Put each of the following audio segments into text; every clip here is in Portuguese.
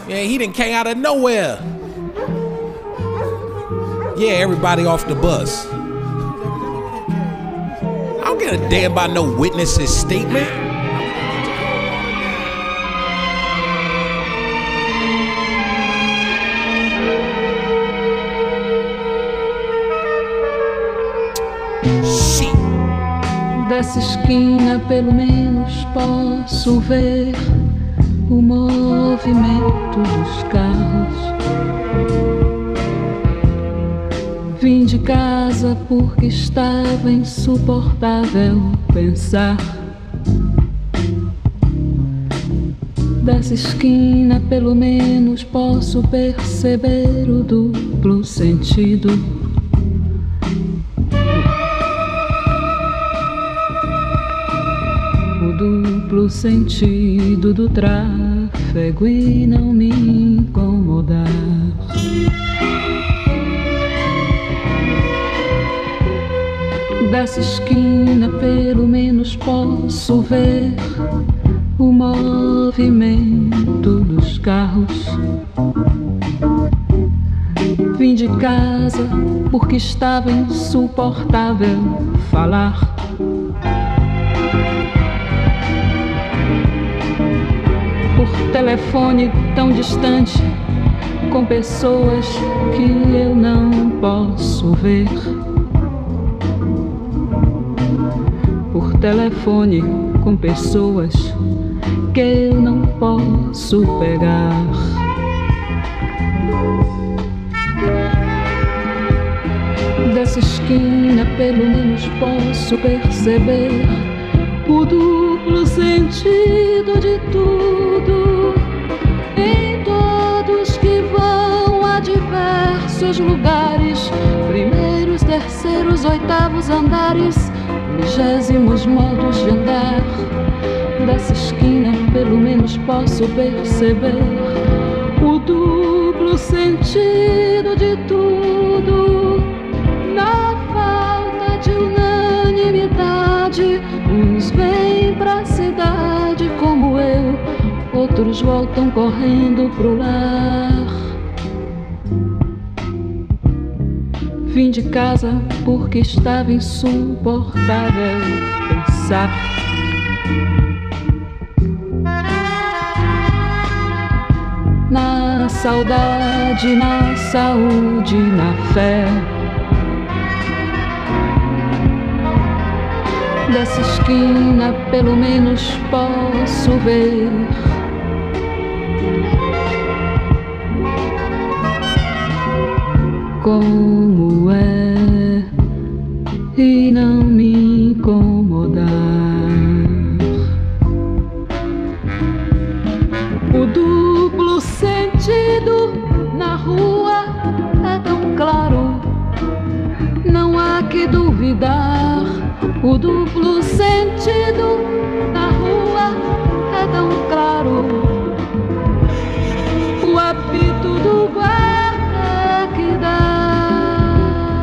Yeah, he done came out of nowhere. Yeah, everybody off the bus. I don't give a damn about no witness's statement. Shit. Dessa esquina pelo menos posso ver o movimento dos carros. Vim de casa porque estava insuportável pensar. Dessa esquina pelo menos posso perceber o duplo sentido. O duplo sentido do tráfego e não me incomodar. Dessa esquina pelo menos posso ver o movimento dos carros. Vim de casa porque estava insuportável falar. Por telefone tão distante, com pessoas que eu não posso ver. Por telefone com pessoas que eu não posso pegar. Dessa esquina pelo menos posso perceber o duplo sentido de tudo. Em todos que vão a diversos lugares, primeiros, terceiros, oitavos andares, 20º modos de andar. Dessa esquina pelo menos posso perceber o duplo sentido de tudo. Na falta de unanimidade, uns vêm pra cidade como eu, outros voltam correndo pro lar. Vim de casa porque estava insuportável pensar. Na saudade, na saúde, na fé. Dessa esquina pelo menos posso ver como é e não me incomodar. O duplo sentido na rua é tão claro, não há que duvidar. O duplo sentido na rua é tão claro, o apito do guarda que dá.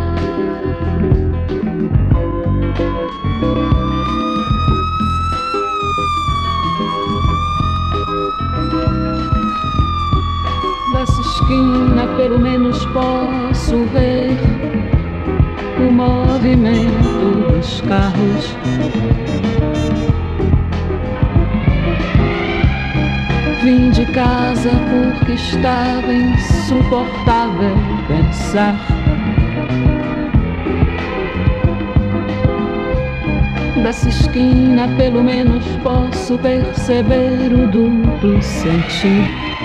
Dessa esquina pelo menos posso ver o movimento dos carros. Vim de casa porque estava insuportável pensar. Dessa esquina pelo menos posso perceber o duplo sentido.